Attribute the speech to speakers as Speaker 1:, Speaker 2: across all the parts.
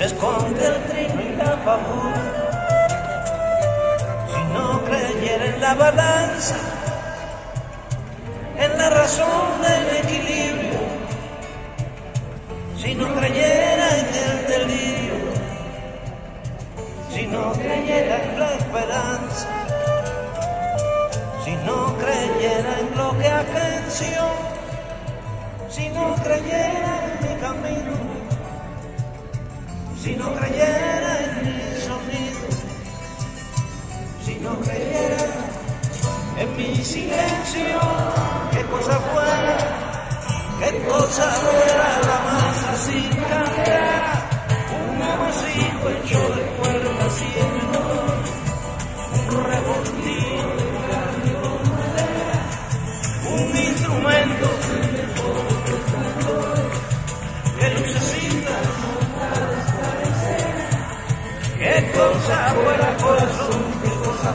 Speaker 1: esconde el trino y la pavura. Si no creyera en la balanza, en la razón del equilibrio, si no creyera en el delirio, si no creyera en la esperanza, si no creyera en lo que aprecio, si no creyera en mi camino, si no creyera en mi sonido, si no creyera en mi silencio, qué cosa fuera la masa sin cantera, un amasijo hecho de cuerdas sin menor, un revoltillo de carne con madera, un instrumento que lucecita, qué cosa fuera corazón, qué cosa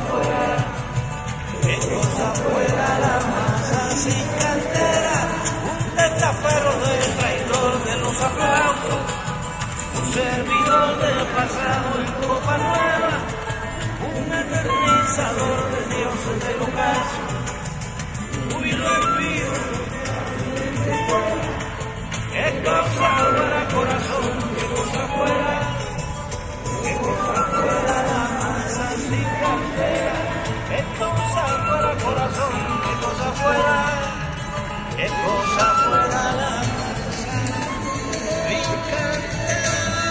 Speaker 1: fuera la masa sin cantera, un testaferro del traidor de los aplausos, un servidor del pasado en copa nueva, un eternizador de dioses del ocaso, uy lo envío, qué cosa fuera corazón, qué cosa fuera la masa sin cantera, qué cosa fuera corazón, qué cosa fuera la masa sin cantera.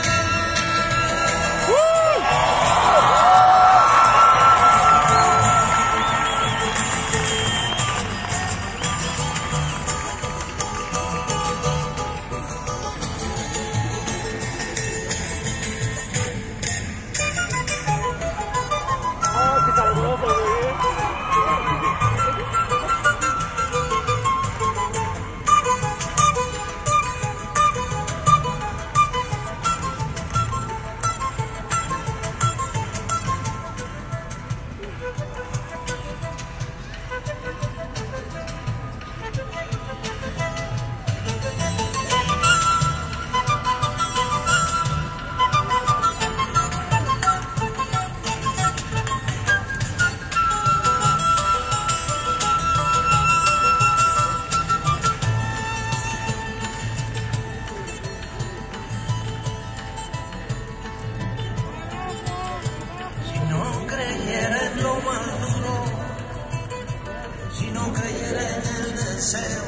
Speaker 1: Si no creyera en el deseo,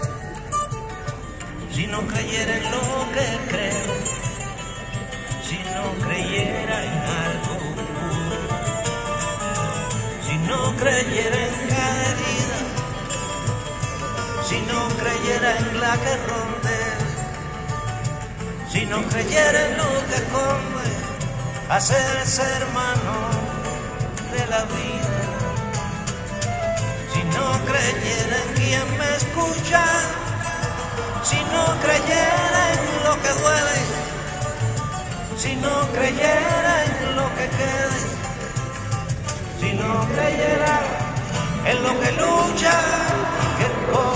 Speaker 1: si no creyera en lo que creo, si no creyera en algo puro, si no creyera en cada herida, si no creyera en la que rondea, si no creyera en lo que come, hacerse hermano de la vida. Si no creyera en quien me escucha, si no creyera en lo que duele, si no creyera en lo que quede, si no creyera en lo que lucha, qué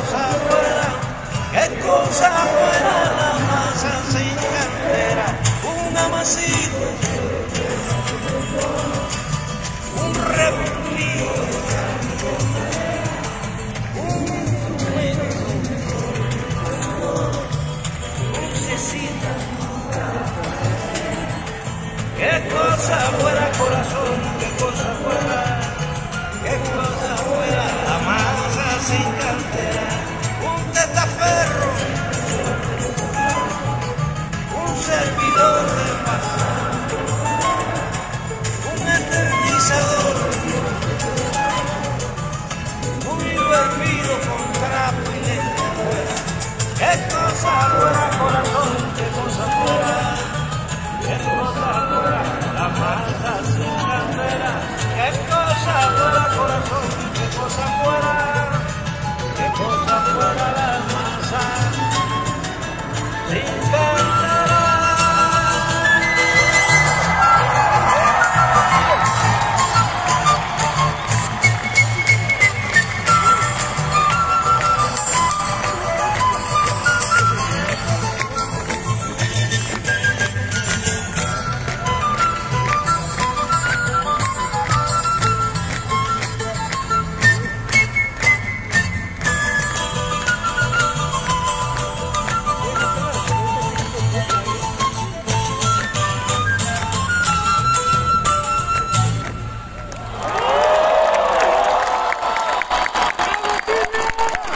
Speaker 1: cosa fuera la masa sin cantera, un amasijo, un revoltillo, qué cosa fuera corazón, qué cosa fuera la masa sin cantera, un testaferro, un servidor del pasado, un eternizador, un hilo hervido con trapo y lentejuela, qué cosa fuera corazón, qué cosa fuera la masa sin cantera, qué cosa fuera corazón, qué cosa fuera, qué cosa